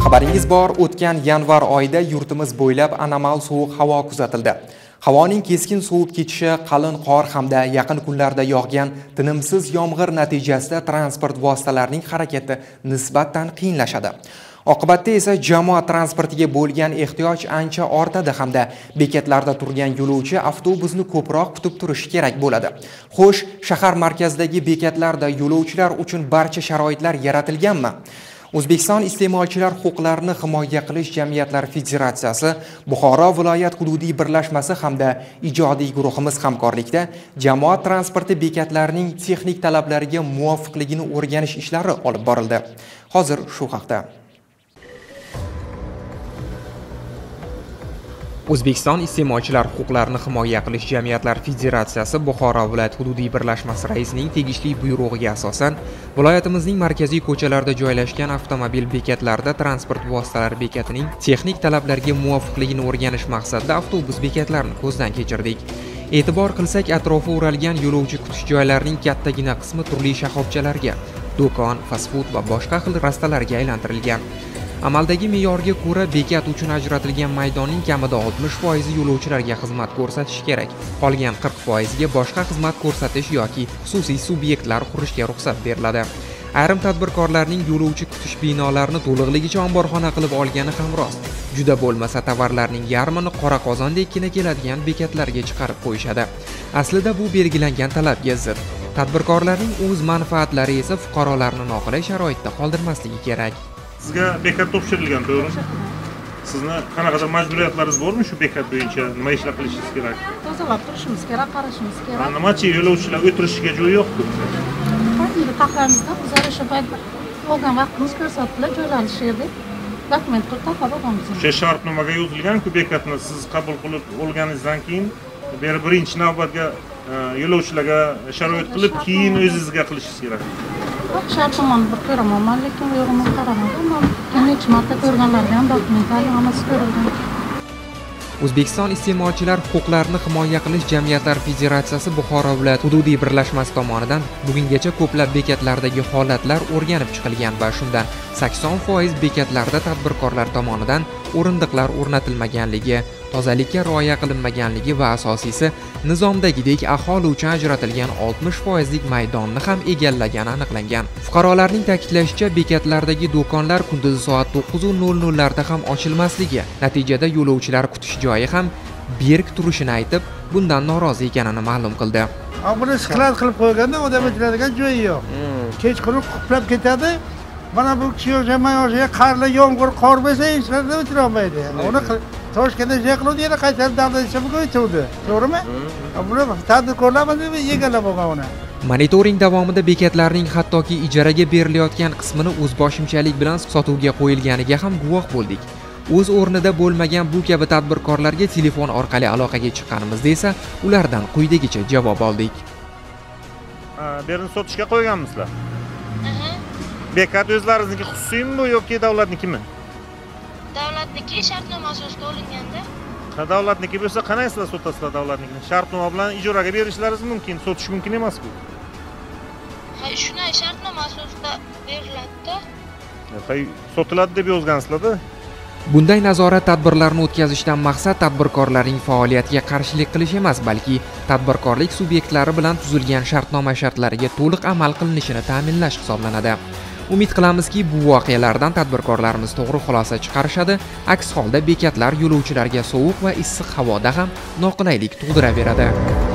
Xabaringiz bor, o'tgan yanvar oyida yurtimiz bo'ylab anomal sovuq havo kuzatildi. Havoning keskin sovib ketishi, qalin qor hamda yaqin kunlarda yog'gan tinimsiz yomg'ir natijasida transport vositalarining harakati nisbatan qiyinlashadi. Oqibatda esa jamoat transportiga bo'lgan ehtiyoj ancha ortadi hamda bekatlarda turgan yo'lovchi avtobusni ko'proq kutib turishi kerak bo'ladi. Xo'sh, shahar markazidagi bekatlarda yo'lovchilar uchun barcha sharoitlar yaratilganmi? O'zbekiston iste'molchilar huquqlarini himoya qilish jamiyatlari federatsiyasi, Buxoro viloyat hududiy birlashmasi hamda ijodiy guruhimiz hamkorlikda jamoat transporti bekatlarining texnik talablariga muvofiqligini o'rganish ishlari olib borildi. Hozir shu haqda. O'zbekiston iste'molchilar huquqlarini himoya qilish jamiyatlari federatsiyasi Buxoro viloyat hududiy birlashmasi raisining tegishli buyrug'iga asosan viloyatimizning markaziy ko'chalarida joylashgan avtomobil bekatlarida transport vositalari bekatining texnik talablariga muvofiqligini o'rganish maqsadida avtobus bekatlarini ko'zdan kechirdik. E'tibor qilsak, atrofi o'ralgan yo'lovchi kutish joylarining kattagina qismi turli shoxobchalarga, do'kon, fast-food va boshqa xil rastalarga aylantirilgan. Amaldagi me'yorga ko'ra bekat uchun ajratilgan maydonning kamida 60% yo'lovchilarga xizmat ko'rsatish kerak. Qolgan 40% ga boshqa xizmat ko'rsatish yoki xususiy subyektlar qurishga ruxsat beriladi. Ayrim tadbirkorlarning yo'lovchi kutish binolarini to'liqligicha omborxona qilib olgani ham rost. Juda bo'lmasa tovarlarning yarmini qora qozondekkina keladigan bekatlarga chiqarib qo'yishadi. Aslida bu belgilangan talabga zid. Tadbirkorlarning o'z manfaatlari esa fuqarolarni noqulay sharoitda qoldirmasligi kerak. Sizga bekat topshirilgan, to'g'rimi? Sizni qanaqadir majburiyatlaringiz bormi shu bekat bo'yicha? Nima ishlar qilishingiz kerak? Tozalab turishimiz kerak, qarashimiz kerak. Nimachi yo'lovchilar o'tirishiga joy yo'q-ku? Endi taqamizda o'zlari shu paytda olgan vaqtimiz ko'rsatdilar, joylashishdi. Dokument qilib taqab olganmiz. O'sha shartnomaga yozilgan-ku bekatni siz qabul qilib olganingizdan keyin birinchi navbatga yo'lovchilarga sharoit qilib, keyin o'zingizga qilishingiz kerak. Shartnomani bir ko'raman, lekin bu yo'g'ini qaramadim. Necha marta ko'rganlarga ham dokumentlar hammasi ko'rilgan. O'zbekiston iste'molchilar huquqlarini himoya qilish jamiyatlari federatsiyasi Buxoro viloyat hududiy birlashmasi tomonidan bugungacha ko'plab bekatlardagi holatlar o'rganib chiqilgan va shundan 80% bekatlarda tadbirkorlar tomonidan o'rindiqlar o'rnatilmaganligi, tozalikka rioya qilinmaganligi va asosiysi nizomdagidek aholi uchun ajratilgan 60% lik maydonni ham egallagani aniqlangan. Fuqarolarning ta'kidlashicha, bekatlardagi do'konlar kunduzi soat 9:00 larda ham ochilmasligi, natijada yo'lovchilar kutish joyi ham berk turishini aytib, bundan norozi ekanini ma'lum qildi. Buni sklad qilib qo'yganda odam o'tiradigan joyi yo'q. Kechqurun quplab ketadi. Mana bu kishi jamoasiga qarli yomg'ir, qor bo'lsa, hech narsa o'tira olmaydi. Uni Toshkentda qiluvdi, yana qaytarib davlatga qo'ydi. To'g'rimi? Buni tadbirkorlar egallab olgan uni. Monitoring davomida bekatlarning hattoki ijaraga berilayotgan qismini o'zboshimchalik bilan sotuvga qo'yilganiga ham guvoh bo'ldik. O'z o'rnida bo'lmagan bu kabi tadbirkorlarga telefon orqali aloqaga chiqqanimizda esa ulardan quyidagicha javob oldik. Berini sotishga qo'yganmisizlar? Bekat o'zlaringizniki xususiymi bu yoki davlatnikimi? Davlatniki shartnoma asosida olinganda. Davlatniki bo'lsa qanday sizlar sotasizlar davlatnikini? Shartnoma bilan ijaraga berishlaringiz mumkin, sotish mumkin emas-ku. Ha, shunday shartnoma asosida beriladi-da. Ha, sotiladi deb yozgansizlar-da. Bunday nazorat tadbirlarini o'tkazishdan maqsad tadbirkorlarning faoliyatiga qarshilik qilish emas, balki tadbirkorlik subyektlari bilan tuzilgan shartnoma shartlariga to'liq amal qilinishini ta'minlash hisoblanadi. Umid qilamizki, bu voqealardan tadbirkorlarimiz to'g'ri xulosa chiqarishadi. Aks holda bekatlar yo'lovchilarga sovuq va issiq havoda ham noqulaylik tug'diraveradi.